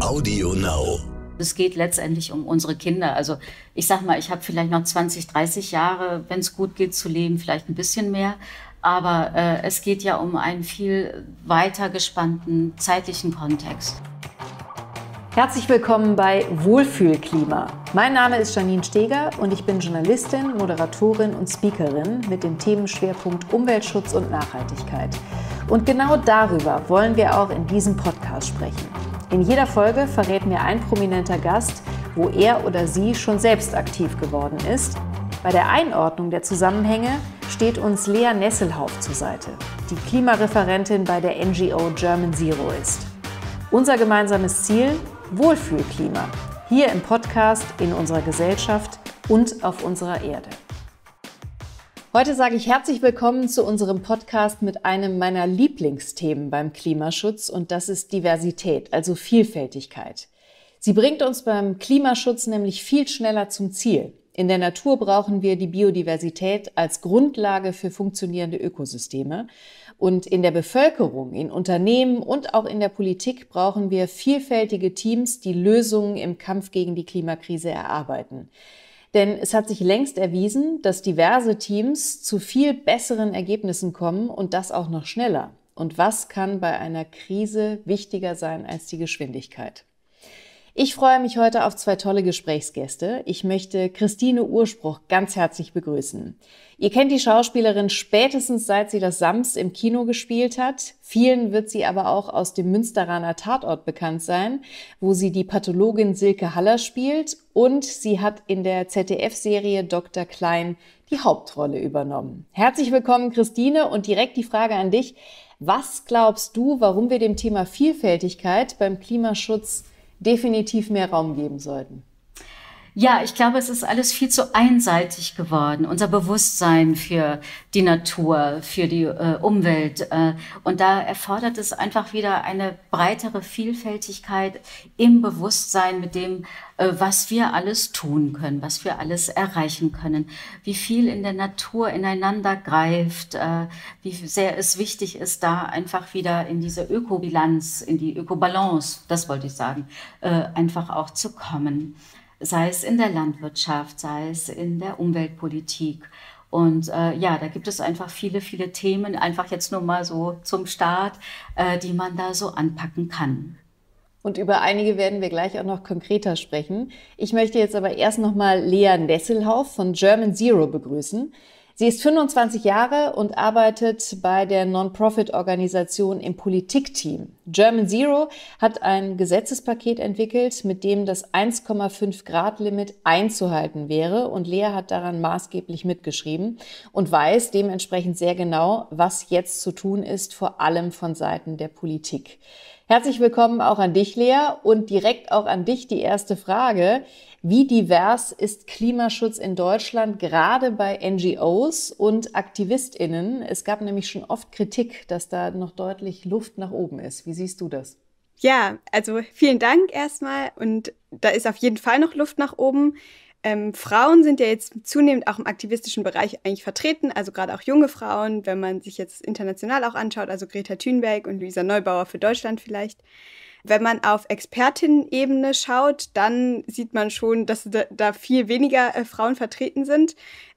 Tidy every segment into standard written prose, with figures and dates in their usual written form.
Audio Now. Es geht letztendlich um unsere Kinder. Also ich sag mal, ich habe vielleicht noch 20, 30 Jahre, wenn es gut geht, zu leben, vielleicht ein bisschen mehr. Aber es geht ja um einen viel weiter gespannten zeitlichen Kontext. Herzlich willkommen bei Wohlfühlklima. Mein Name ist Janine Steger und ich bin Journalistin, Moderatorin und Speakerin mit dem Themenschwerpunkt Umweltschutz und Nachhaltigkeit. Und genau darüber wollen wir auch in diesem Podcast sprechen. In jeder Folge verrät mir ein prominenter Gast, wo er oder sie schon selbst aktiv geworden ist. Bei der Einordnung der Zusammenhänge steht uns Lea Nesselhauf zur Seite, die Klimareferentin bei der NGO German Zero ist. Unser gemeinsames Ziel: Wohlfühlklima. Hier im Podcast, in unserer Gesellschaft und auf unserer Erde. Heute sage ich herzlich willkommen zu unserem Podcast mit einem meiner Lieblingsthemen beim Klimaschutz, und das ist Diversität, also Vielfältigkeit. Sie bringt uns beim Klimaschutz nämlich viel schneller zum Ziel. In der Natur brauchen wir die Biodiversität als Grundlage für funktionierende Ökosysteme. Und in der Bevölkerung, in Unternehmen und auch in der Politik brauchen wir vielfältige Teams, die Lösungen im Kampf gegen die Klimakrise erarbeiten. Denn es hat sich längst erwiesen, dass diverse Teams zu viel besseren Ergebnissen kommen und das auch noch schneller. Und was kann bei einer Krise wichtiger sein als die Geschwindigkeit? Ich freue mich heute auf zwei tolle Gesprächsgäste. Ich möchte Christine Urspruch ganz herzlich begrüßen. Ihr kennt die Schauspielerin spätestens seit sie das Sams im Kino gespielt hat. Vielen wird sie aber auch aus dem Münsteraner Tatort bekannt sein, wo sie die Pathologin Silke Haller spielt. Und sie hat in der ZDF-Serie Dr. Klein die Hauptrolle übernommen. Herzlich willkommen, Christine, und direkt die Frage an dich. Was glaubst du, warum wir dem Thema Vielfältigkeit beim Klimaschutz definitiv mehr Raum geben sollten? Ja, ich glaube, es ist alles viel zu einseitig geworden. Unser Bewusstsein für die Natur, für die Umwelt. Und da erfordert es einfach wieder eine breitere Vielfältigkeit im Bewusstsein mit dem, was wir alles tun können, was wir alles erreichen können, wie viel in der Natur ineinander greift, wie sehr es wichtig ist, da einfach wieder in diese Ökobilanz, in die Ökobalance, das wollte ich sagen, einfach auch zu kommen. Sei es in der Landwirtschaft, sei es in der Umweltpolitik. Und ja, da gibt es einfach viele, viele Themen, einfach jetzt nur mal so zum Start, die man da so anpacken kann. Und über einige werden wir gleich auch noch konkreter sprechen. Ich möchte jetzt aber erst nochmal Lea Nesselhauf von German Zero begrüßen. Sie ist 25 Jahre und arbeitet bei der Non-Profit-Organisation im Politikteam. German Zero hat ein Gesetzespaket entwickelt, mit dem das 1,5-Grad-Limit einzuhalten wäre. Und Lea hat daran maßgeblich mitgeschrieben und weiß dementsprechend sehr genau, was jetzt zu tun ist, vor allem von Seiten der Politik. Herzlich willkommen auch an dich, Lea, und direkt auch an dich die erste Frage. Wie divers ist Klimaschutz in Deutschland, gerade bei NGOs und AktivistInnen? Es gab nämlich schon oft Kritik, dass da noch deutlich Luft nach oben ist. Wie siehst du das? Ja, also vielen Dank erstmal. Und da ist auf jeden Fall noch Luft nach oben. Frauen sind ja jetzt zunehmend auch im aktivistischen Bereich eigentlich vertreten, also gerade auch junge Frauen, wenn man sich jetzt international auch anschaut, also Greta Thunberg und Luisa Neubauer für Deutschland vielleicht. Wenn man auf Expertinnen-Ebene schaut, dann sieht man schon, dass da viel weniger Frauen vertreten sind.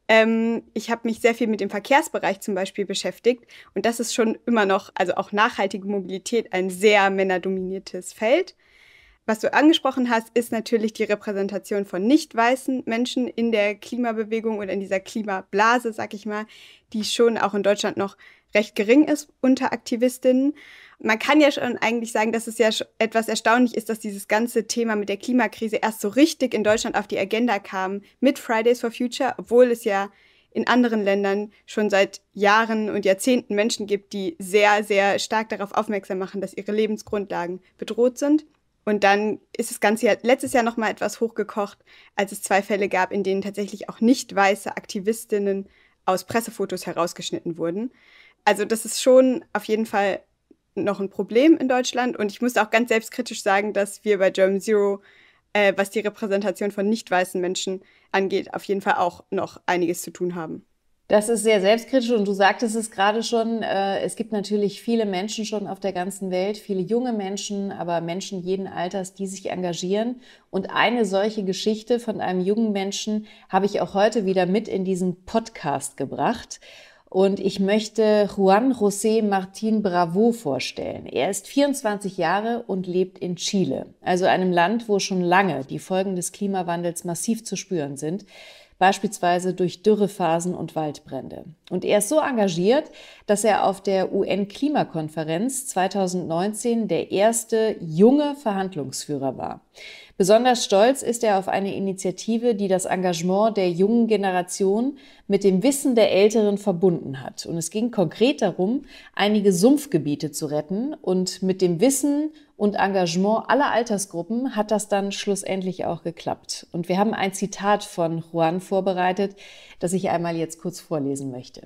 Ich habe mich sehr viel mit dem Verkehrsbereich zum Beispiel beschäftigt und das ist schon immer noch, also auch nachhaltige Mobilität, ein sehr männerdominiertes Feld. Was du angesprochen hast, ist natürlich die Repräsentation von nicht weißen Menschen in der Klimabewegung oder in dieser Klimablase, sag ich mal, die schon auch in Deutschland noch recht gering ist unter Aktivistinnen. Man kann ja schon eigentlich sagen, dass es ja etwas erstaunlich ist, dass dieses ganze Thema mit der Klimakrise erst so richtig in Deutschland auf die Agenda kam mit Fridays for Future, obwohl es ja in anderen Ländern schon seit Jahren und Jahrzehnten Menschen gibt, die sehr, sehr stark darauf aufmerksam machen, dass ihre Lebensgrundlagen bedroht sind. Und dann ist das Ganze ja letztes Jahr nochmal etwas hochgekocht, als es 2 Fälle gab, in denen tatsächlich auch nicht weiße Aktivistinnen aus Pressefotos herausgeschnitten wurden. Also das ist schon auf jeden Fall noch ein Problem in Deutschland. Und ich muss auch ganz selbstkritisch sagen, dass wir bei German Zero, was die Repräsentation von nicht weißen Menschen angeht, auf jeden Fall auch noch einiges zu tun haben. Das ist sehr selbstkritisch und du sagtest es gerade schon, es gibt natürlich viele Menschen schon auf der ganzen Welt, viele junge Menschen, aber Menschen jeden Alters, die sich engagieren. Und eine solche Geschichte von einem jungen Menschen habe ich auch heute wieder mit in diesen Podcast gebracht. Und ich möchte Juan José Martín Bravo vorstellen. Er ist 24 Jahre und lebt in Chile, also einem Land, wo schon lange die Folgen des Klimawandels massiv zu spüren sind, beispielsweise durch Dürrephasen und Waldbrände. Und er ist so engagiert, dass er auf der UN-Klimakonferenz 2019 der erste junge Verhandlungsführer war. Besonders stolz ist er auf eine Initiative, die das Engagement der jungen Generation mit dem Wissen der Älteren verbunden hat. Und es ging konkret darum, einige Sumpfgebiete zu retten. Und mit dem Wissen und Engagement aller Altersgruppen hat das dann schlussendlich auch geklappt. Und wir haben ein Zitat von Juan vorbereitet, das ich einmal jetzt kurz vorlesen möchte.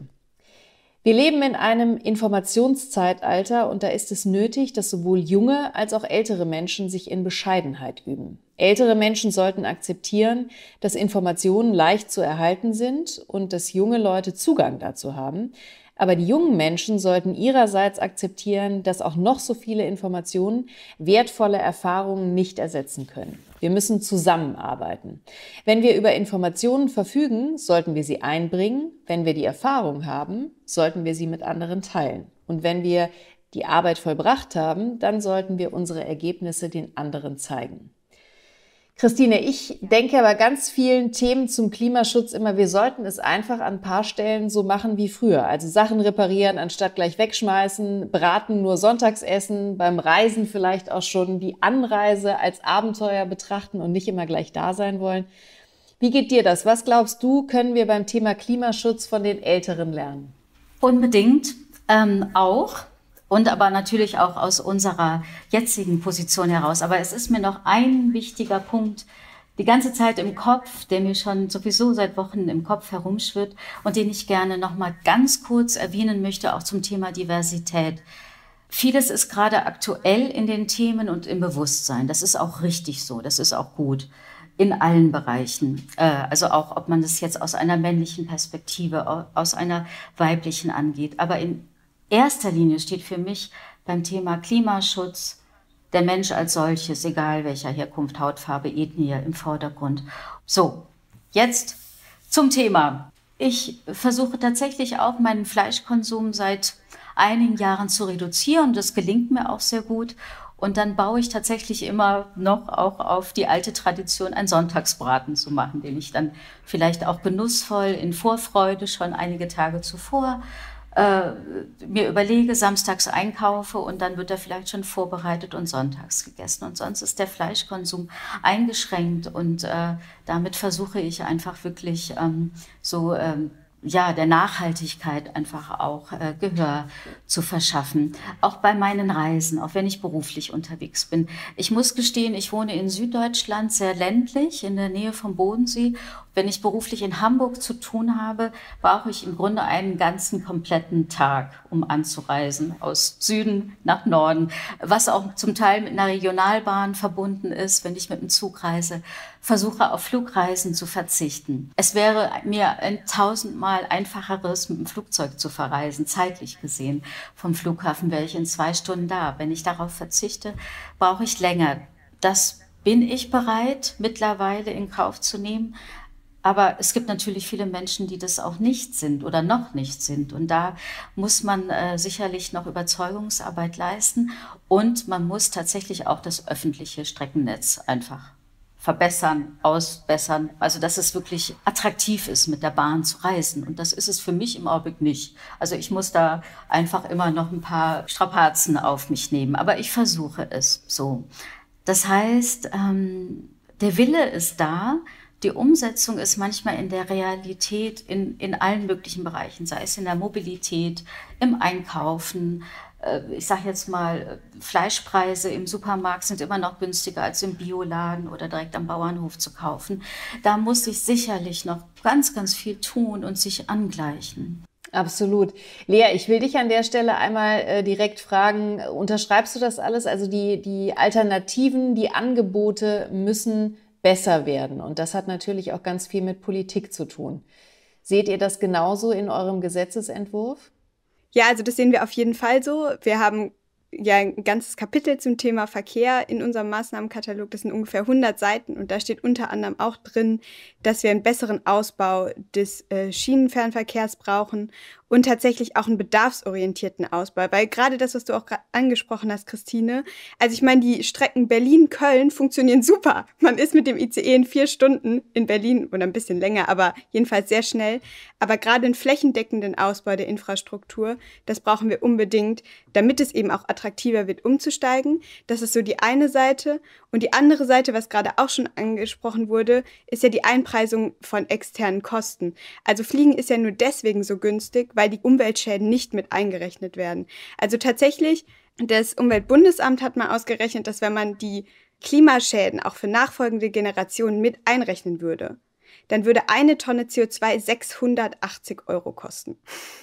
Wir leben in einem Informationszeitalter und da ist es nötig, dass sowohl junge als auch ältere Menschen sich in Bescheidenheit üben. Ältere Menschen sollten akzeptieren, dass Informationen leicht zu erhalten sind und dass junge Leute Zugang dazu haben. Aber die jungen Menschen sollten ihrerseits akzeptieren, dass auch noch so viele Informationen wertvolle Erfahrungen nicht ersetzen können. Wir müssen zusammenarbeiten. Wenn wir über Informationen verfügen, sollten wir sie einbringen. Wenn wir die Erfahrung haben, sollten wir sie mit anderen teilen. Und wenn wir die Arbeit vollbracht haben, dann sollten wir unsere Ergebnisse den anderen zeigen. Christine, ich denke bei ganz vielen Themen zum Klimaschutz immer, wir sollten es einfach an ein paar Stellen so machen wie früher. Also Sachen reparieren, anstatt gleich wegschmeißen, Braten nur sonntags essen, beim Reisen vielleicht auch schon die Anreise als Abenteuer betrachten und nicht immer gleich da sein wollen. Wie geht dir das? Was glaubst du, können wir beim Thema Klimaschutz von den Älteren lernen? Unbedingt auch. Und aber natürlich auch aus unserer jetzigen Position heraus. Aber es ist mir noch ein wichtiger Punkt die ganze Zeit im Kopf, der mir schon sowieso seit Wochen im Kopf herumschwirrt und den ich gerne noch mal ganz kurz erwähnen möchte, auch zum Thema Diversität. Vieles ist gerade aktuell in den Themen und im Bewusstsein. Das ist auch richtig so, das ist auch gut. In allen Bereichen. Also auch, ob man das jetzt aus einer männlichen Perspektive, aus einer weiblichen angeht. Aber in erster Linie steht für mich beim Thema Klimaschutz der Mensch als solches, egal welcher Herkunft, Hautfarbe, Ethnie, im Vordergrund. So, jetzt zum Thema. Ich versuche tatsächlich auch meinen Fleischkonsum seit einigen Jahren zu reduzieren. Das gelingt mir auch sehr gut. Und dann baue ich tatsächlich immer noch auch auf die alte Tradition, einen Sonntagsbraten zu machen, den ich dann vielleicht auch genussvoll in Vorfreude schon einige Tage zuvor mir überlege, samstags einkaufe und dann wird er vielleicht schon vorbereitet und sonntags gegessen. Und sonst ist der Fleischkonsum eingeschränkt und damit versuche ich einfach wirklich der Nachhaltigkeit einfach auch Gehör zu verschaffen. Auch bei meinen Reisen, auch wenn ich beruflich unterwegs bin. Ich muss gestehen, ich wohne in Süddeutschland, sehr ländlich, in der Nähe vom Bodensee. Wenn ich beruflich in Hamburg zu tun habe, brauche ich im Grunde einen ganzen kompletten Tag, um anzureisen, aus Süden nach Norden, was auch zum Teil mit einer Regionalbahn verbunden ist, wenn ich mit dem Zug reise. Versuche auf Flugreisen zu verzichten. Es wäre mir ein 1000-mal einfacheres, mit dem Flugzeug zu verreisen, zeitlich gesehen. Vom Flughafen wäre ich in 2 Stunden da. Wenn ich darauf verzichte, brauche ich länger. Das bin ich bereit, mittlerweile in Kauf zu nehmen. Aber es gibt natürlich viele Menschen, die das auch nicht sind oder noch nicht sind. Und da muss man sicherlich noch Überzeugungsarbeit leisten. Und man muss tatsächlich auch das öffentliche Streckennetz einfach verbessern, ausbessern. Also dass es wirklich attraktiv ist, mit der Bahn zu reisen. Und das ist es für mich im Augenblick nicht. Also ich muss da einfach immer noch ein paar Strapazen auf mich nehmen. Aber ich versuche es so. Das heißt, der Wille ist da. Die Umsetzung ist manchmal in der Realität in allen möglichen Bereichen, sei es in der Mobilität, im Einkaufen. Ich sage jetzt mal, Fleischpreise im Supermarkt sind immer noch günstiger als im Bioladen oder direkt am Bauernhof zu kaufen. Da muss sich sicherlich noch ganz, ganz viel tun und sich angleichen. Absolut. Lea, ich will dich an der Stelle einmal direkt fragen, unterschreibst du das alles? Also die Alternativen, die Angebote müssen besser werden. Und das hat natürlich auch ganz viel mit Politik zu tun. Seht ihr das genauso in eurem Gesetzesentwurf? Ja, also das sehen wir auf jeden Fall so. Wir haben ja ein ganzes Kapitel zum Thema Verkehr in unserem Maßnahmenkatalog. Das sind ungefähr 100 Seiten und da steht unter anderem auch drin, dass wir einen besseren Ausbau des Schienenfernverkehrs brauchen und tatsächlich auch einen bedarfsorientierten Ausbau. Weil gerade das, was du auch angesprochen hast, Christine, also ich meine, die Strecken Berlin-Köln funktionieren super. Man ist mit dem ICE in 4 Stunden in Berlin oder ein bisschen länger, aber jedenfalls sehr schnell. Aber gerade einen flächendeckenden Ausbau der Infrastruktur, das brauchen wir unbedingt, damit es eben auch attraktiver wird, umzusteigen. Das ist so die eine Seite. Und die andere Seite, was gerade auch schon angesprochen wurde, ist ja die Einpreisung von externen Kosten. Also Fliegen ist ja nur deswegen so günstig, weil die Umweltschäden nicht mit eingerechnet werden. Also tatsächlich, das Umweltbundesamt hat mal ausgerechnet, dass wenn man die Klimaschäden auch für nachfolgende Generationen mit einrechnen würde, dann würde eine Tonne CO2 680 € kosten.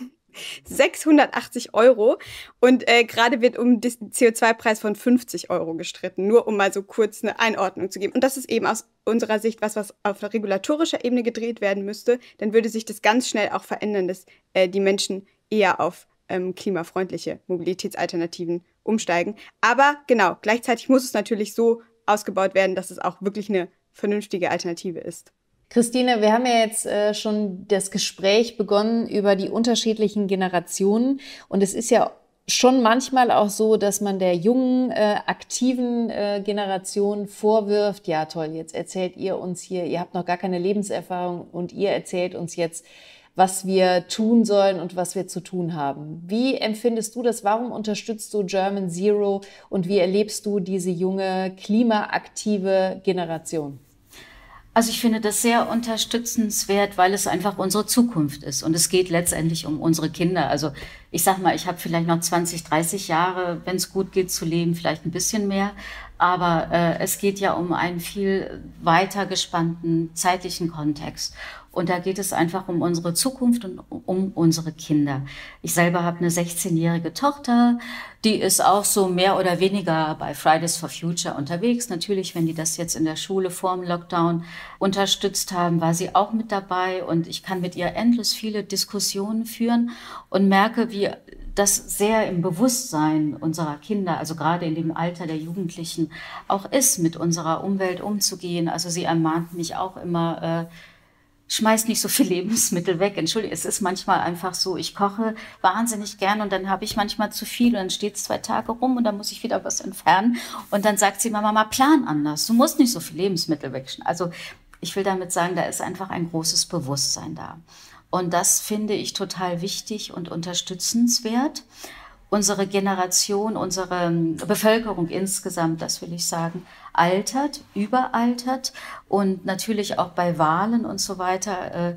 680 € und gerade wird um den CO2-Preis von 50 € gestritten, nur um mal so kurz eine Einordnung zu geben. Und das ist eben aus unserer Sicht was auf regulatorischer Ebene gedreht werden müsste. Dann würde sich das ganz schnell auch verändern, dass die Menschen eher auf klimafreundliche Mobilitätsalternativen umsteigen. Aber genau, gleichzeitig muss es natürlich so ausgebaut werden, dass es auch wirklich eine vernünftige Alternative ist. Christine, wir haben ja jetzt schon das Gespräch begonnen über die unterschiedlichen Generationen. Und es ist ja schon manchmal auch so, dass man der jungen, aktiven Generation vorwirft, ja toll, jetzt erzählt ihr uns hier, ihr habt noch gar keine Lebenserfahrung und ihr erzählt uns jetzt, was wir tun sollen und was wir zu tun haben. Wie empfindest du das? Warum unterstützt du German Zero und wie erlebst du diese junge, klimaaktive Generation? Also ich finde das sehr unterstützenswert, weil es einfach unsere Zukunft ist. Und es geht letztendlich um unsere Kinder. Also ich sag mal, ich habe vielleicht noch 20, 30 Jahre, wenn es gut geht, zu leben, vielleicht ein bisschen mehr. Aber es geht ja um einen viel weiter gespannten zeitlichen Kontext. Und da geht es einfach um unsere Zukunft und um unsere Kinder. Ich selber habe eine 16-jährige Tochter, die ist auch so mehr oder weniger bei Fridays for Future unterwegs. Natürlich, wenn die das jetzt in der Schule vor dem Lockdown unterstützt haben, war sie auch mit dabei. Und ich kann mit ihr endlos viele Diskussionen führen und merke, wie das sehr im Bewusstsein unserer Kinder, also gerade in dem Alter der Jugendlichen, auch ist, mit unserer Umwelt umzugehen. Also sie ermahnt mich auch immer, schmeiß nicht so viel Lebensmittel weg. Entschuldigung, es ist manchmal einfach so, ich koche wahnsinnig gern und dann habe ich manchmal zu viel und dann steht es 2 Tage rum und dann muss ich wieder was entfernen. Und dann sagt sie, Mama, plan anders. Du musst nicht so viel Lebensmittel wegschmeißen. Also ich will damit sagen, da ist einfach ein großes Bewusstsein da. Und das finde ich total wichtig und unterstützenswert. Unsere Generation, unsere Bevölkerung insgesamt, das will ich sagen, altert, überaltert und natürlich auch bei Wahlen und so weiter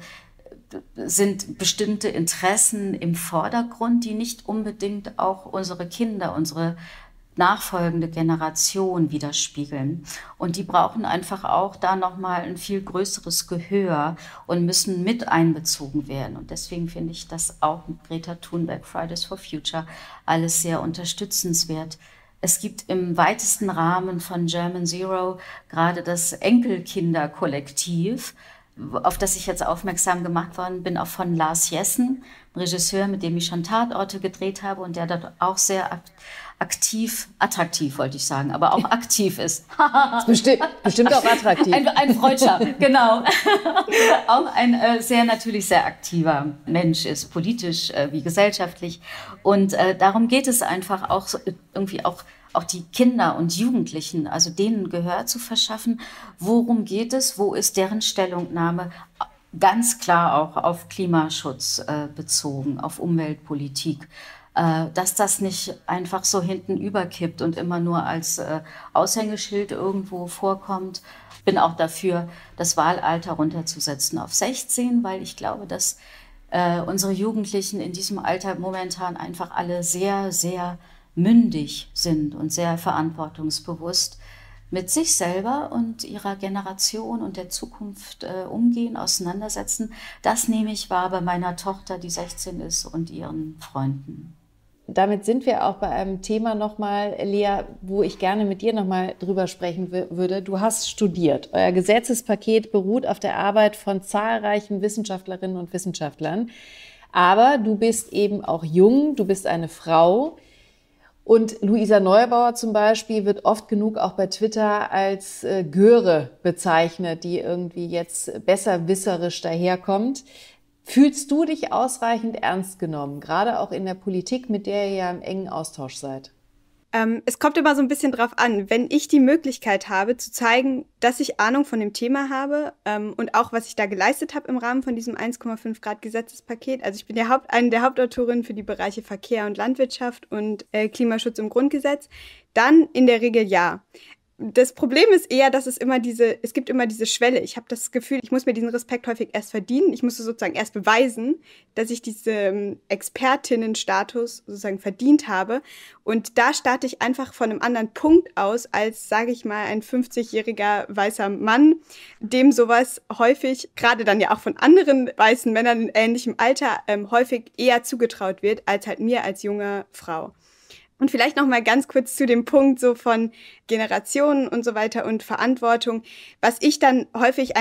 sind bestimmte Interessen im Vordergrund, die nicht unbedingt auch unsere Kinder, unsere nachfolgende Generation widerspiegeln. Und die brauchen einfach auch da nochmal ein viel größeres Gehör und müssen mit einbezogen werden. Und deswegen finde ich das auch mit Greta Thunberg, Fridays for Future, alles sehr unterstützenswert. Es gibt im weitesten Rahmen von German Zero gerade das Enkelkinderkollektiv, auf das ich jetzt aufmerksam gemacht worden bin, auch von Lars Jessen, einem Regisseur, mit dem ich schon Tatorte gedreht habe und der dort auch sehr attraktiv wollte ich sagen, aber auch aktiv ist. bestimmt auch attraktiv. Ein Freudscher, genau. Auch ein natürlich sehr aktiver Mensch ist, politisch wie gesellschaftlich. Und darum geht es einfach auch so, irgendwie auch die Kinder und Jugendlichen, also denen Gehör zu verschaffen. Worum geht es? Wo ist deren Stellungnahme? Ganz klar auch auf Klimaschutz bezogen, auf Umweltpolitik. Dass das nicht einfach so hinten überkippt und immer nur als Aushängeschild irgendwo vorkommt. Bin auch dafür, das Wahlalter runterzusetzen auf 16, weil ich glaube, dass unsere Jugendlichen in diesem Alter momentan einfach alle sehr, sehr mündig sind und sehr verantwortungsbewusst mit sich selber und ihrer Generation und der Zukunft umgehen, auseinandersetzen. Das nehme ich wahr bei meiner Tochter, die 16 ist, und ihren Freunden. damit sind wir auch bei einem Thema nochmal, Lea, wo ich gerne mit dir nochmal drüber sprechen würde. Du hast studiert. Euer Gesetzespaket beruht auf der Arbeit von zahlreichen Wissenschaftlerinnen und Wissenschaftlern. Aber du bist eben auch jung, du bist eine Frau. Und Luisa Neubauer zum Beispiel wird oft genug auch bei Twitter als Göre bezeichnet, die irgendwie jetzt besserwisserisch daherkommt. Fühlst du dich ausreichend ernst genommen, gerade auch in der Politik, mit der ihr ja im engen Austausch seid? Es kommt immer so ein bisschen drauf an, wenn ich die Möglichkeit habe, zu zeigen, dass ich Ahnung von dem Thema habe und auch, was ich da geleistet habe im Rahmen von diesem 1,5 Grad Gesetzespaket. Also ich bin eine der Hauptautorinnen für die Bereiche Verkehr und Landwirtschaft und Klimaschutz im Grundgesetz. Dann in der Regel ja. Das Problem ist eher, dass es gibt immer diese Schwelle. Ich habe das Gefühl, ich muss mir diesen Respekt häufig erst verdienen. Ich muss sozusagen erst beweisen, dass ich diesen Expertinnenstatus sozusagen verdient habe. Und da starte ich einfach von einem anderen Punkt aus, als, sage ich mal, ein 50-jähriger weißer Mann, dem sowas häufig, gerade dann ja auch von anderen weißen Männern in ähnlichem Alter, häufig eher zugetraut wird, als halt mir als junge Frau. Und vielleicht noch mal ganz kurz zu dem Punkt so von Generationen und so weiter und Verantwortung. Was ich dann häufig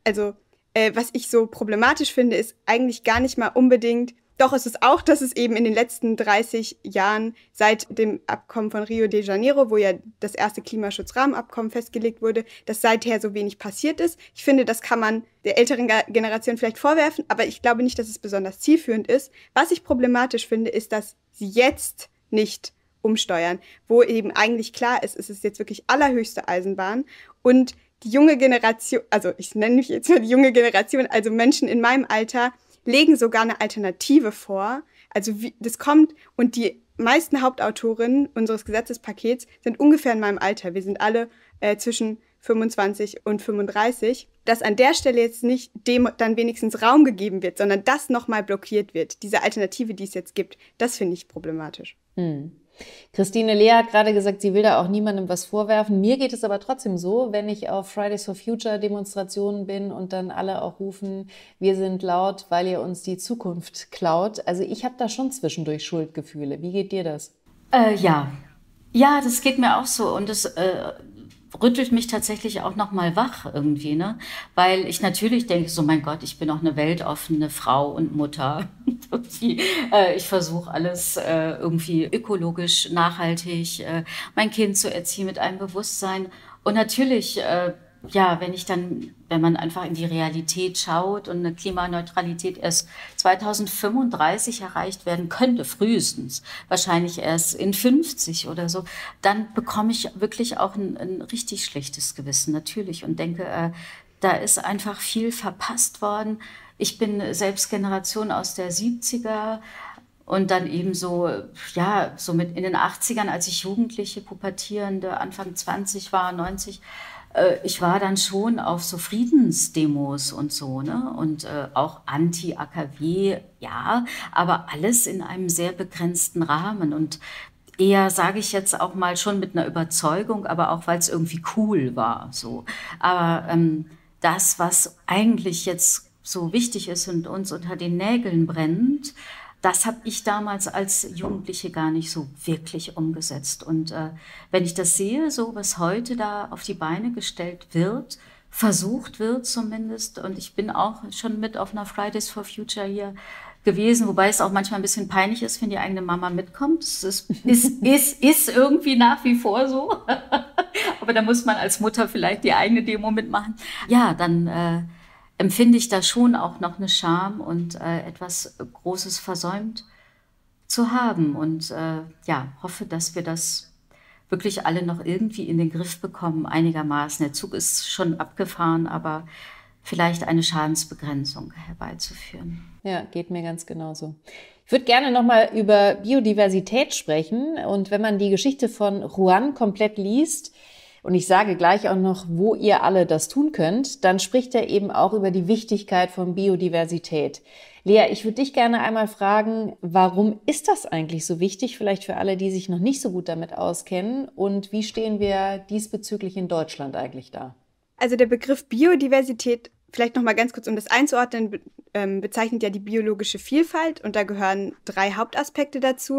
was ich so problematisch finde, ist eigentlich gar nicht mal unbedingt, doch ist es auch, dass es eben in den letzten 30 Jahren seit dem Abkommen von Rio de Janeiro, wo ja das erste Klimaschutzrahmenabkommen festgelegt wurde, dass seither so wenig passiert ist. Ich finde, das kann man der älteren Generation vielleicht vorwerfen, aber ich glaube nicht, dass es besonders zielführend ist. Was ich problematisch finde, ist, dass sie jetzt nicht umsteuern, wo eben eigentlich klar ist, es ist jetzt wirklich allerhöchste Eisenbahn und die junge Generation, also ich nenne mich jetzt mal die junge Generation, also Menschen in meinem Alter, legen sogar eine Alternative vor, also wie das kommt und die meisten Hauptautorinnen unseres Gesetzespakets sind ungefähr in meinem Alter, wir sind alle zwischen 25 und 35, dass an der Stelle jetzt nicht dem dann wenigstens Raum gegeben wird, sondern das nochmal blockiert wird, diese Alternative, die es jetzt gibt, das finde ich problematisch. Christine Lea hat gerade gesagt, sie will da auch niemandem was vorwerfen. Mir geht es aber trotzdem so, wenn ich auf Fridays for Future Demonstrationen bin und dann alle auch rufen, wir sind laut, weil ihr uns die Zukunft klaut. Also ich habe da schon zwischendurch Schuldgefühle. Wie geht dir das? Ja, das geht mir auch so und das rüttelt mich tatsächlich auch noch mal wach irgendwie, ne? Weil ich natürlich denke, so mein Gott, ich bin auch eine weltoffene Frau und Mutter. Ich versuche alles irgendwie ökologisch, nachhaltig, mein Kind zu erziehen mit einem Bewusstsein. Und natürlich, wenn man einfach in die Realität schaut und eine Klimaneutralität erst 2035 erreicht werden könnte, frühestens, wahrscheinlich erst in 50 oder so, dann bekomme ich wirklich auch ein richtig schlechtes Gewissen, natürlich, und denke, da ist einfach viel verpasst worden. Ich bin selbst Generation aus der 70er und dann eben so mit in den 80ern, als ich Jugendliche, Pubertierende, Anfang 20 war, 90, ich war dann schon auf so Friedensdemos und so, ne? Und auch Anti-AKW, ja, aber alles in einem sehr begrenzten Rahmen und eher, sage ich jetzt auch mal, schon mit einer Überzeugung, aber auch, weil es irgendwie cool war, so. Aber das, was eigentlich jetzt so wichtig ist und uns unter den Nägeln brennt, das habe ich damals als Jugendliche gar nicht so wirklich umgesetzt. Und wenn ich das sehe, so was heute da auf die Beine gestellt wird, versucht wird zumindest, und ich bin auch schon mit auf einer Fridays for Future hier gewesen, wobei es auch manchmal ein bisschen peinlich ist, wenn die eigene Mama mitkommt. Es ist irgendwie nach wie vor so. Aber da muss man als Mutter vielleicht die eigene Demo mitmachen. Ja, dann empfinde ich da schon auch noch eine Scham und etwas Großes versäumt zu haben. Und hoffe, dass wir das wirklich alle noch irgendwie in den Griff bekommen, einigermaßen. Der Zug ist schon abgefahren, aber vielleicht eine Schadensbegrenzung herbeizuführen. Ja, geht mir ganz genauso. Ich würde gerne nochmal über Biodiversität sprechen. Und wenn man die Geschichte von Juan komplett liest, und ich sage gleich auch noch, wo ihr alle das tun könnt, dann spricht er eben auch über die Wichtigkeit von Biodiversität. Lea, ich würde dich gerne einmal fragen, warum ist das eigentlich so wichtig, vielleicht für alle, die sich noch nicht so gut damit auskennen, und wie stehen wir diesbezüglich in Deutschland eigentlich da? Also der Begriff Biodiversität, vielleicht noch mal ganz kurz, um das einzuordnen, bezeichnet ja die biologische Vielfalt und da gehören 3 Hauptaspekte dazu.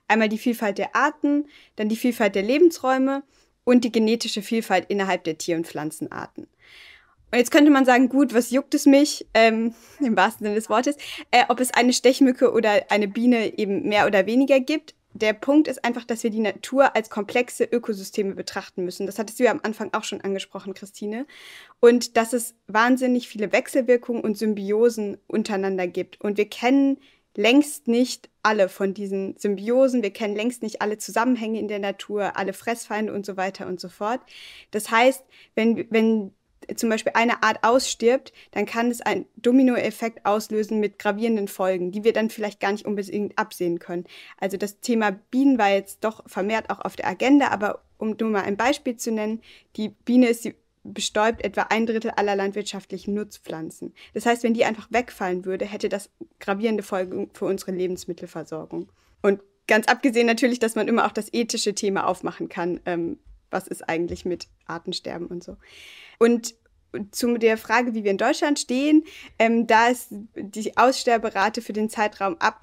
Einmal die Vielfalt der Arten, dann die Vielfalt der Lebensräume und die genetische Vielfalt innerhalb der Tier- und Pflanzenarten. Und jetzt könnte man sagen, gut, was juckt es mich, im wahrsten Sinne des Wortes, ob es eine Stechmücke oder eine Biene eben mehr oder weniger gibt. Der Punkt ist einfach, dass wir die Natur als komplexe Ökosysteme betrachten müssen. Das hattest du ja am Anfang auch schon angesprochen, Christine. Und dass es wahnsinnig viele Wechselwirkungen und Symbiosen untereinander gibt. Und wir kennen längst nicht alle von diesen Symbiosen. Wir kennen längst nicht alle Zusammenhänge in der Natur, alle Fressfeinde und so weiter und so fort. Das heißt, wenn zum Beispiel eine Art ausstirbt, dann kann es einen Dominoeffekt auslösen mit gravierenden Folgen, die wir dann vielleicht gar nicht unbedingt absehen können. Also das Thema Bienen war jetzt doch vermehrt auch auf der Agenda, aber um nur mal ein Beispiel zu nennen, die Biene bestäubt etwa 1/3 aller landwirtschaftlichen Nutzpflanzen. Das heißt, wenn die einfach wegfallen würde, hätte das gravierende Folgen für unsere Lebensmittelversorgung. Und ganz abgesehen natürlich, dass man immer auch das ethische Thema aufmachen kann, was ist eigentlich mit Artensterben und so. Und zu der Frage, wie wir in Deutschland stehen, da ist die Aussterberate für den Zeitraum ab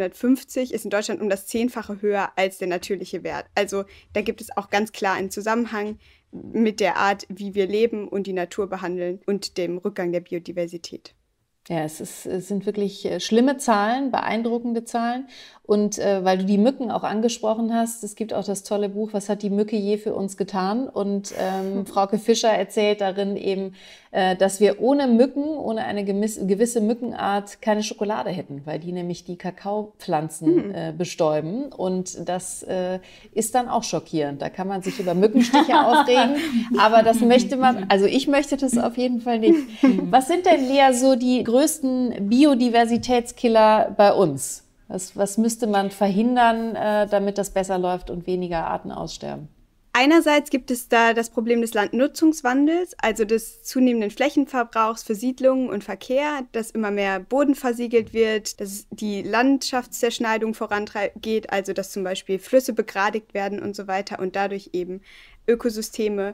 1850 ist in Deutschland um das 10-fache höher als der natürliche Wert. Also da gibt es auch ganz klar einen Zusammenhang mit der Art, wie wir leben und die Natur behandeln und dem Rückgang der Biodiversität. Ja, es sind wirklich schlimme Zahlen, beeindruckende Zahlen. Und weil du die Mücken auch angesprochen hast, es gibt auch das tolle Buch, Was hat die Mücke je für uns getan? Und Frauke Fischer erzählt darin eben, dass wir ohne Mücken, ohne eine gewisse Mückenart keine Schokolade hätten, weil die nämlich die Kakaopflanzen bestäuben. Und das ist dann auch schockierend. Da kann man sich über Mückenstiche aufregen, aber das möchte man, also ich möchte das auf jeden Fall nicht. Was sind denn, Lea, so die größten Biodiversitätskiller bei uns? Was müsste man verhindern, damit das besser läuft und weniger Arten aussterben? Einerseits gibt es da das Problem des Landnutzungswandels, also des zunehmenden Flächenverbrauchs für Siedlungen und Verkehr, dass immer mehr Boden versiegelt wird, dass die Landschaftszerschneidung vorangeht, also dass zum Beispiel Flüsse begradigt werden und so weiter und dadurch eben Ökosysteme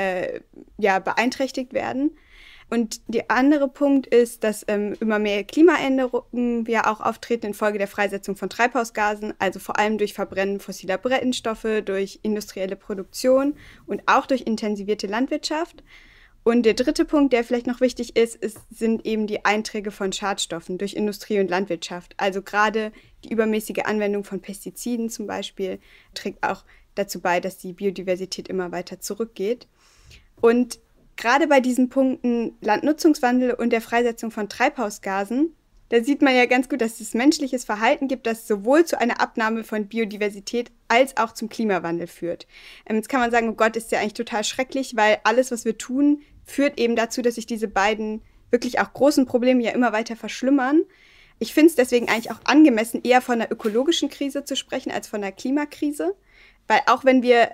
beeinträchtigt werden. Und der andere Punkt ist, dass immer mehr Klimaänderungen ja auch auftreten infolge der Freisetzung von Treibhausgasen, also vor allem durch Verbrennen fossiler Brennstoffe, durch industrielle Produktion und auch durch intensivierte Landwirtschaft. Und der dritte Punkt, der vielleicht noch wichtig ist, sind eben die Einträge von Schadstoffen durch Industrie und Landwirtschaft. Also gerade die übermäßige Anwendung von Pestiziden zum Beispiel trägt auch dazu bei, dass die Biodiversität immer weiter zurückgeht. Und gerade bei diesen Punkten Landnutzungswandel und der Freisetzung von Treibhausgasen, da sieht man ja ganz gut, dass es menschliches Verhalten gibt, das sowohl zu einer Abnahme von Biodiversität als auch zum Klimawandel führt. Jetzt kann man sagen, oh Gott, ist ja eigentlich total schrecklich, weil alles, was wir tun, führt eben dazu, dass sich diese beiden wirklich auch großen Probleme ja immer weiter verschlimmern. Ich finde es deswegen eigentlich auch angemessen, eher von einer ökologischen Krise zu sprechen, als von einer Klimakrise. Weil auch wenn wir,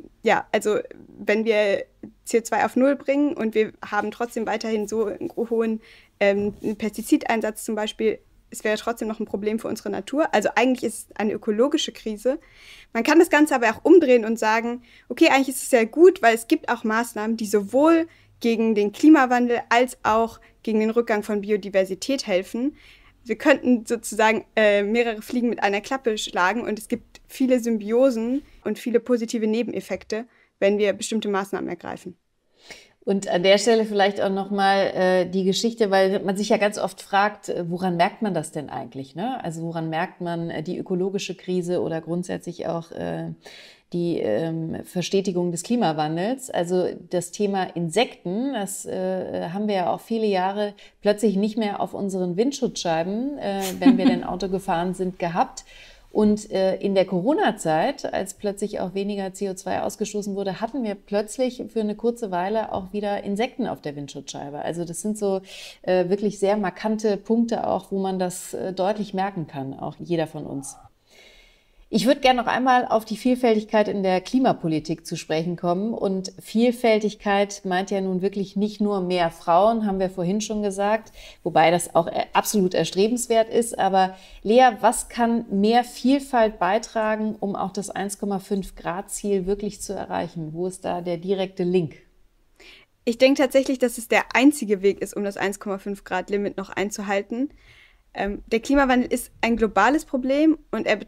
wenn wir CO2 auf Null bringen und wir haben trotzdem weiterhin so einen hohen Pestizideinsatz zum Beispiel, es wäre trotzdem noch ein Problem für unsere Natur. Also eigentlich ist es eine ökologische Krise. Man kann das Ganze aber auch umdrehen und sagen, okay, eigentlich ist es sehr gut, weil es gibt auch Maßnahmen, die sowohl gegen den Klimawandel als auch gegen den Rückgang von Biodiversität helfen. Wir könnten sozusagen mehrere Fliegen mit einer Klappe schlagen und es gibt viele Symbiosen und viele positive Nebeneffekte, wenn wir bestimmte Maßnahmen ergreifen. Und an der Stelle vielleicht auch nochmal die Geschichte, weil man sich ja ganz oft fragt, woran merkt man das denn eigentlich? Ne? Also woran merkt man die ökologische Krise oder grundsätzlich auch die Verstetigung des Klimawandels? Also das Thema Insekten, das haben wir ja auch viele Jahre plötzlich nicht mehr auf unseren Windschutzscheiben, wenn wir denn Auto gefahren sind, gehabt. Und in der Corona-Zeit, als plötzlich auch weniger CO2 ausgestoßen wurde, hatten wir plötzlich für eine kurze Weile auch wieder Insekten auf der Windschutzscheibe. Also das sind so wirklich sehr markante Punkte auch, wo man das deutlich merken kann, auch jeder von uns. Ich würde gerne noch einmal auf die Vielfältigkeit in der Klimapolitik zu sprechen kommen. Und Vielfältigkeit meint ja nun wirklich nicht nur mehr Frauen, haben wir vorhin schon gesagt, wobei das auch absolut erstrebenswert ist. Aber Lea, was kann mehr Vielfalt beitragen, um auch das 1,5-Grad-Ziel wirklich zu erreichen? Wo ist da der direkte Link? Ich denke tatsächlich, dass es der einzige Weg ist, um das 1,5-Grad-Limit noch einzuhalten. Der Klimawandel ist ein globales Problem und er betrifft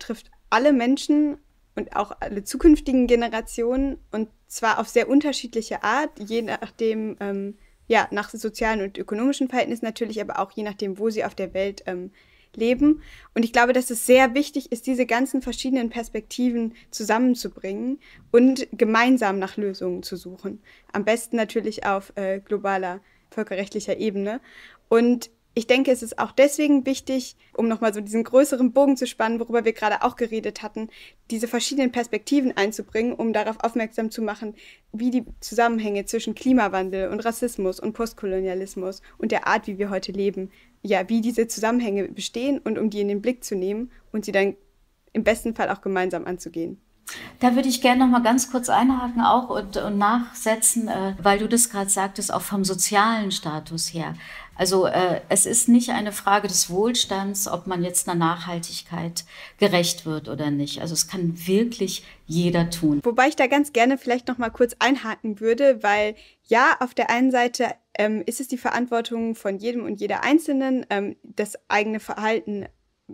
alle Menschen und auch alle zukünftigen Generationen, und zwar auf sehr unterschiedliche Art, je nachdem, nach sozialen und ökonomischen Verhältnissen natürlich, aber auch je nachdem, wo sie auf der Welt leben. Und ich glaube, dass es sehr wichtig ist, diese ganzen verschiedenen Perspektiven zusammenzubringen und gemeinsam nach Lösungen zu suchen. Am besten natürlich auf globaler, völkerrechtlicher Ebene. Und ich denke, es ist auch deswegen wichtig, um nochmal so diesen größeren Bogen zu spannen, worüber wir gerade auch geredet hatten, diese verschiedenen Perspektiven einzubringen, um darauf aufmerksam zu machen, wie die Zusammenhänge zwischen Klimawandel und Rassismus und Postkolonialismus und der Art, wie wir heute leben, wie diese Zusammenhänge bestehen, und um die in den Blick zu nehmen und sie dann im besten Fall auch gemeinsam anzugehen. Da würde ich gerne noch mal ganz kurz einhaken auch und nachsetzen, weil du das gerade sagtest, auch vom sozialen Status her. Also es ist nicht eine Frage des Wohlstands, ob man jetzt einer Nachhaltigkeit gerecht wird oder nicht. Also es kann wirklich jeder tun. Wobei ich da ganz gerne vielleicht noch mal kurz einhaken würde, weil ja, auf der einen Seite ist es die Verantwortung von jedem und jeder Einzelnen, das eigene Verhalten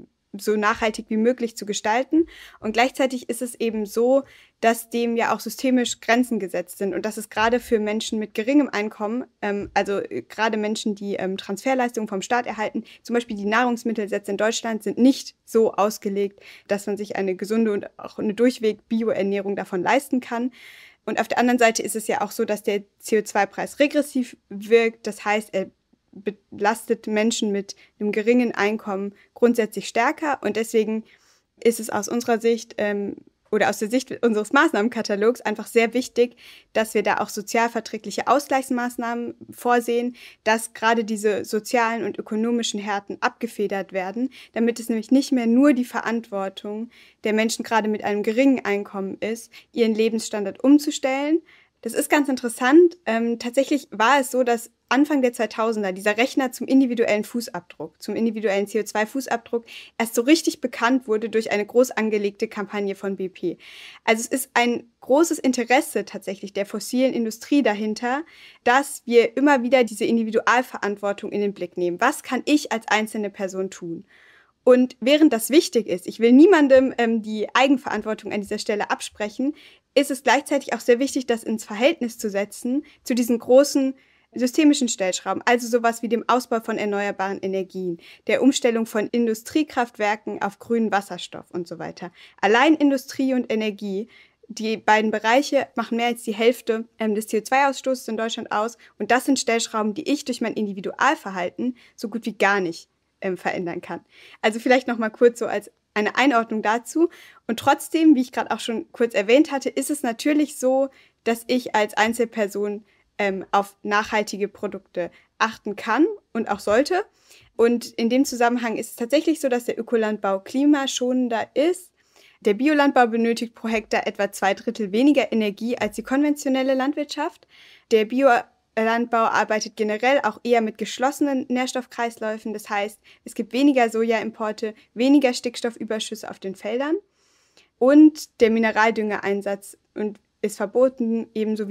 so nachhaltig wie möglich zu gestalten. Und gleichzeitig ist es eben so, dass dem ja auch systemisch Grenzen gesetzt sind und dass es gerade für Menschen mit geringem Einkommen, also gerade Menschen, die Transferleistungen vom Staat erhalten, zum Beispiel die Nahrungsmittelsätze in Deutschland sind nicht so ausgelegt, dass man sich eine gesunde und auch eine durchweg Bioernährung davon leisten kann. Und auf der anderen Seite ist es ja auch so, dass der CO2-Preis regressiv wirkt. Das heißt, er belastet Menschen mit einem geringen Einkommen grundsätzlich stärker. Und deswegen ist es aus unserer Sicht oder aus der Sicht unseres Maßnahmenkatalogs einfach sehr wichtig, dass wir da auch sozialverträgliche Ausgleichsmaßnahmen vorsehen, dass gerade diese sozialen und ökonomischen Härten abgefedert werden, damit es nämlich nicht mehr nur die Verantwortung der Menschen gerade mit einem geringen Einkommen ist, ihren Lebensstandard umzustellen. Das ist ganz interessant. Tatsächlich war es so, dass Anfang der 2000er dieser Rechner zum individuellen Fußabdruck, zum individuellen CO2-Fußabdruck erst so richtig bekannt wurde durch eine groß angelegte Kampagne von BP. Also es ist ein großes Interesse tatsächlich der fossilen Industrie dahinter, dass wir immer wieder diese Individualverantwortung in den Blick nehmen. Was kann ich als einzelne Person tun? Und während das wichtig ist, ich will niemandem die Eigenverantwortung an dieser Stelle absprechen, ist es gleichzeitig auch sehr wichtig, das ins Verhältnis zu setzen zu diesen großen systemischen Stellschrauben, also sowas wie dem Ausbau von erneuerbaren Energien, der Umstellung von Industriekraftwerken auf grünen Wasserstoff und so weiter. Allein Industrie und Energie, die beiden Bereiche machen mehr als die Hälfte des CO2-Ausstoßes in Deutschland aus, und das sind Stellschrauben, die ich durch mein Individualverhalten so gut wie gar nicht verändern kann. Also vielleicht noch mal kurz so als eine Einordnung dazu. Und trotzdem, wie ich gerade auch schon kurz erwähnt hatte, ist es natürlich so, dass ich als Einzelperson auf nachhaltige Produkte achten kann und auch sollte. Und in dem Zusammenhang ist es tatsächlich so, dass der Ökolandbau klimaschonender ist. Der Biolandbau benötigt pro Hektar etwa 2/3 weniger Energie als die konventionelle Landwirtschaft. Der Biolandbau arbeitet generell auch eher mit geschlossenen Nährstoffkreisläufen. Das heißt, es gibt weniger Sojaimporte, weniger Stickstoffüberschüsse auf den Feldern. Und der Mineraldüngeeinsatz ist verboten, ebenso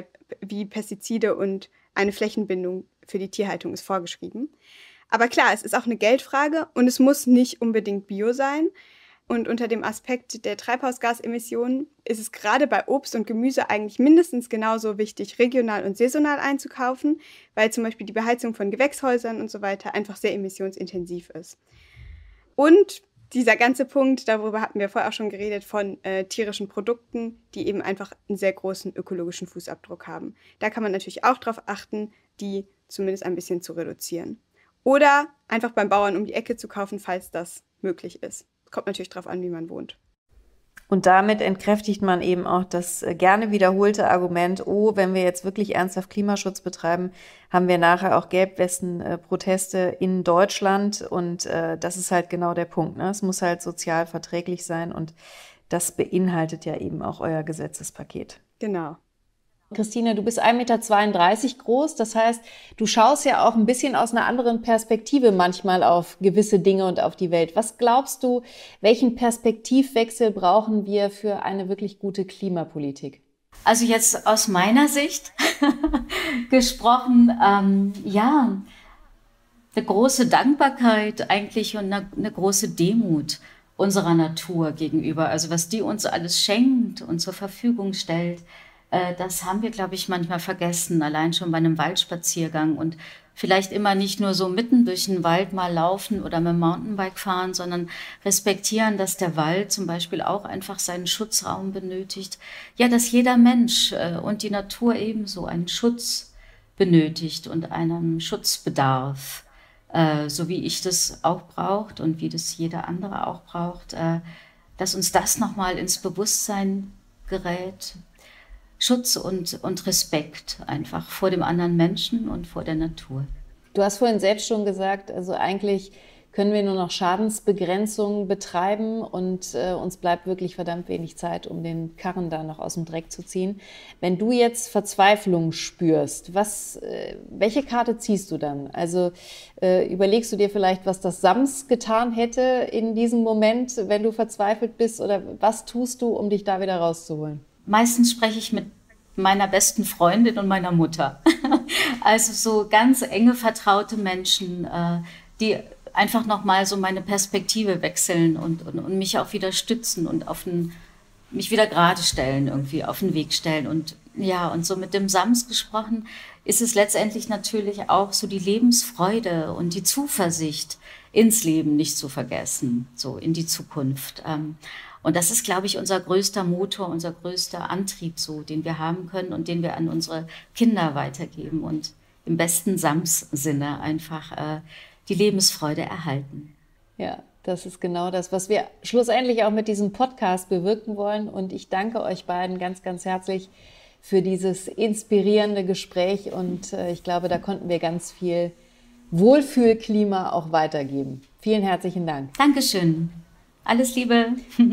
wie Pestizide, und eine Flächenbindung für die Tierhaltung ist vorgeschrieben. Aber klar, es ist auch eine Geldfrage und es muss nicht unbedingt Bio sein. Und unter dem Aspekt der Treibhausgasemissionen ist es gerade bei Obst und Gemüse eigentlich mindestens genauso wichtig, regional und saisonal einzukaufen, weil zum Beispiel die Beheizung von Gewächshäusern und so weiter einfach sehr emissionsintensiv ist. Und dieser ganze Punkt, darüber hatten wir vorher auch schon geredet, von tierischen Produkten, die eben einfach einen sehr großen ökologischen Fußabdruck haben. Da kann man natürlich auch darauf achten, die zumindest ein bisschen zu reduzieren. Oder einfach beim Bauern um die Ecke zu kaufen, falls das möglich ist. Kommt natürlich darauf an, wie man wohnt. Und damit entkräftigt man eben auch das gerne wiederholte Argument, wenn wir jetzt wirklich ernsthaft Klimaschutz betreiben, haben wir nachher auch Gelbwesten-Proteste in Deutschland. Und das ist halt genau der Punkt, ne? Es muss halt sozial verträglich sein, und das beinhaltet ja eben auch euer Gesetzespaket. Genau. Christine, du bist 1,32 Meter groß, das heißt, du schaust ja auch ein bisschen aus einer anderen Perspektive manchmal auf gewisse Dinge und auf die Welt. Was glaubst du, welchen Perspektivwechsel brauchen wir für eine wirklich gute Klimapolitik? Also jetzt aus meiner Sicht gesprochen, eine große Dankbarkeit eigentlich und eine große Demut unserer Natur gegenüber. Also was die uns alles schenkt und zur Verfügung stellt, das haben wir, glaube ich, manchmal vergessen, allein schon bei einem Waldspaziergang und vielleicht immer nicht nur so mitten durch den Wald mal laufen oder mit dem Mountainbike fahren, sondern respektieren, dass der Wald zum Beispiel auch einfach seinen Schutzraum benötigt. Ja, dass jeder Mensch und die Natur ebenso einen Schutz benötigt und einen Schutzbedarf, so wie ich das auch braucht und wie das jeder andere auch braucht, dass uns das nochmal ins Bewusstsein gerät. Schutz und Respekt einfach vor dem anderen Menschen und vor der Natur. Du hast vorhin selbst schon gesagt, also eigentlich können wir nur noch Schadensbegrenzung betreiben und uns bleibt wirklich verdammt wenig Zeit, um den Karren da noch aus dem Dreck zu ziehen. Wenn du jetzt Verzweiflung spürst, welche Karte ziehst du dann? Also überlegst du dir vielleicht, was das Sams getan hätte in diesem Moment, wenn du verzweifelt bist, oder was tust du, um dich da wieder rauszuholen? Meistens spreche ich mit meiner besten Freundin und meiner Mutter. Also so ganz enge, vertraute Menschen, die einfach nochmal so meine Perspektive wechseln und mich auch wieder stützen und mich wieder gerade stellen, irgendwie auf den Weg stellen. Und ja, und so mit dem Sams gesprochen, ist es letztendlich natürlich auch so die Lebensfreude und die Zuversicht ins Leben nicht zu vergessen, so in die Zukunft. Und das ist, glaube ich, unser größter Motor, unser größter Antrieb, so, den wir haben können und den wir an unsere Kinder weitergeben und im besten Sams-Sinne einfach die Lebensfreude erhalten. Ja, das ist genau das, was wir schlussendlich auch mit diesem Podcast bewirken wollen. Und ich danke euch beiden ganz, ganz herzlich für dieses inspirierende Gespräch. Und ich glaube, da konnten wir ganz viel Wohlfühlklima auch weitergeben. Vielen herzlichen Dank. Dankeschön. Alles Liebe.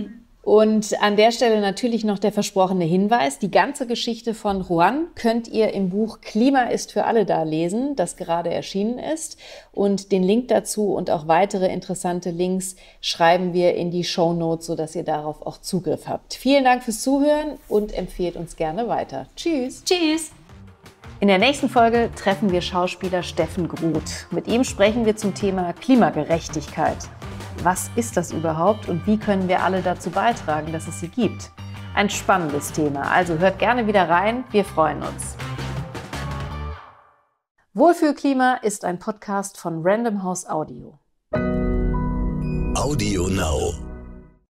Und an der Stelle natürlich noch der versprochene Hinweis. Die ganze Geschichte von Juan könnt ihr im Buch Klima ist für alle da lesen, das gerade erschienen ist. Und den Link dazu und auch weitere interessante Links schreiben wir in die Shownotes, sodass ihr darauf auch Zugriff habt. Vielen Dank fürs Zuhören und empfehlt uns gerne weiter. Tschüss. Tschüss. In der nächsten Folge treffen wir Schauspieler Steffen Groth. Mit ihm sprechen wir zum Thema Klimagerechtigkeit. Was ist das überhaupt und wie können wir alle dazu beitragen, dass es sie gibt? Ein spannendes Thema, also hört gerne wieder rein, wir freuen uns. Wohlfühlklima ist ein Podcast von Random House Audio. Audio Now.